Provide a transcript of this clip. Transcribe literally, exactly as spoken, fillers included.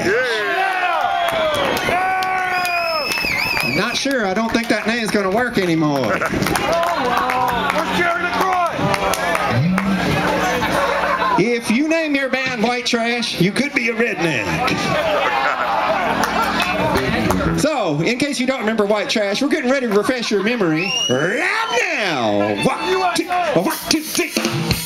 Trash. I'm not sure. I don't think that name's going to work anymore. If you name your band White Trash, you could be a redneck. So, in case you don't remember White Trash, we're getting ready to refresh your memory right now. One, two, one, two, three.